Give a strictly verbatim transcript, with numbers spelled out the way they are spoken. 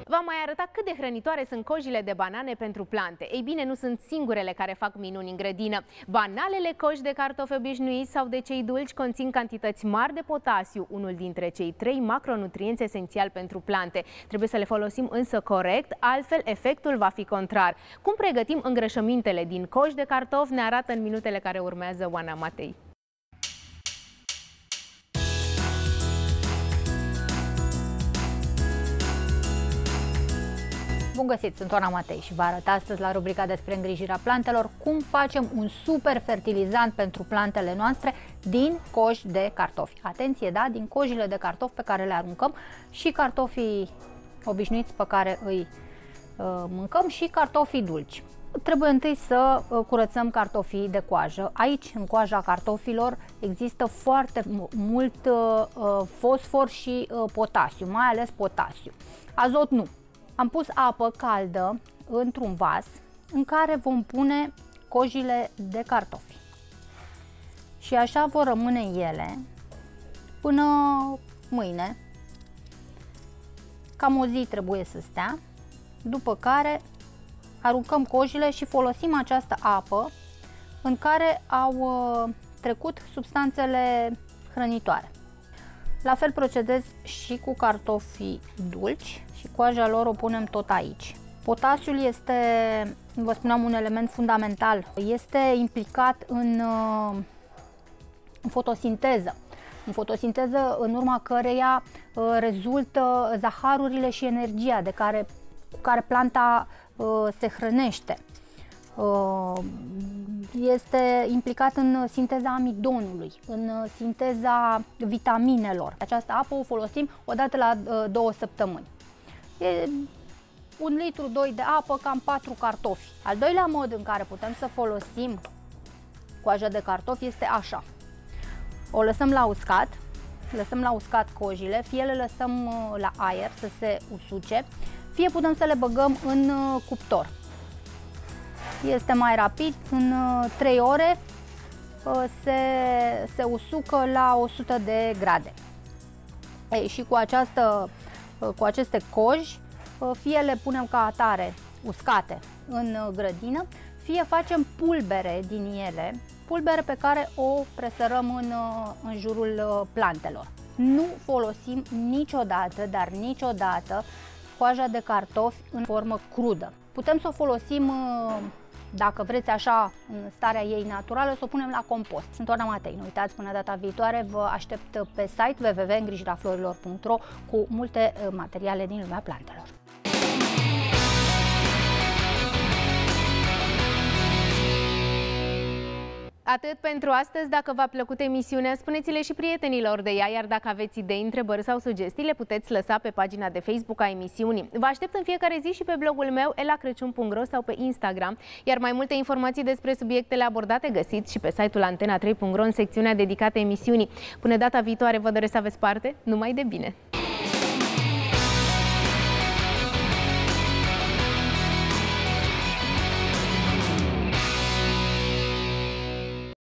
V-am mai arătat cât de hrănitoare sunt cojile de banane pentru plante. Ei bine, nu sunt singurele care fac minuni în grădină. Banalele coji de cartofi obișnuiți sau de cei dulci conțin cantități mari de potasiu, unul dintre cei trei macronutrienți esențiali pentru plante. Trebuie să le folosim însă corect, altfel efectul va fi contrar. Cum pregătim îngrășămintele din coji de cartofi ne arată în minutele care urmează Oana Matei. Bun găsit, sunt Oana Matei și vă arăt astăzi la rubrica despre îngrijirea plantelor cum facem un super fertilizant pentru plantele noastre din coji de cartofi. Atenție, da? Din cojile de cartofi pe care le aruncăm și cartofii obișnuiți pe care îi uh, mâncăm și cartofii dulci. Trebuie întâi să uh, curățăm cartofii de coajă. Aici, în coaja cartofilor, există foarte mult uh, fosfor și uh, potasiu, mai ales potasiu. Azot nu. Am pus apă caldă într-un vas în care vom pune cojile de cartofi. Și așa vor rămâne ele până mâine. Cam o zi trebuie să stea, după care aruncăm cojile și folosim această apă în care au trecut substanțele hrănitoare. La fel procedez și cu cartofii dulci și coaja lor o punem tot aici. Potasiul este, vă spuneam, un element fundamental. Este implicat în, în fotosinteză. În fotosinteză, în urma căreia rezultă zaharurile și energia de care, cu care planta se hrănește. Este implicat în sinteza amidonului, în sinteza vitaminelor. Această apă o folosim o dată la două săptămâni. E un litru, doi de apă, cam patru cartofi. Al doilea mod în care putem să folosim coaja de cartofi este așa. O lăsăm la uscat, lăsăm la uscat cojile, fie le lăsăm la aer să se usuce, fie putem să le băgăm în cuptor. Este mai rapid, în trei ore se, se usucă la o sută de grade. Ei, și cu, această, cu aceste coji, fie le punem ca atare uscate în grădină, fie facem pulbere din ele, pulbere pe care o presărăm în, în jurul plantelor. Nu folosim niciodată, dar niciodată, coaja de cartofi în formă crudă. Putem să o folosim, dacă vreți așa, în starea ei naturală, să o punem la compost. Sunt Oana Matei. Nu uitați, până data viitoare vă aștept pe site w w w punct îngrijirea florilor punct ro cu multe materiale din lumea plantelor. Atât pentru astăzi. Dacă v-a plăcut emisiunea, spuneți-le și prietenilor de ea, iar dacă aveți idei, întrebări sau sugestii, le puteți lăsa pe pagina de Facebook a emisiunii. Vă aștept în fiecare zi și pe blogul meu ela crăciun punct ro sau pe Instagram, iar mai multe informații despre subiectele abordate găsiți și pe site-ul antena trei punct ro în secțiunea dedicată emisiunii. Până data viitoare vă doresc să aveți parte numai de bine!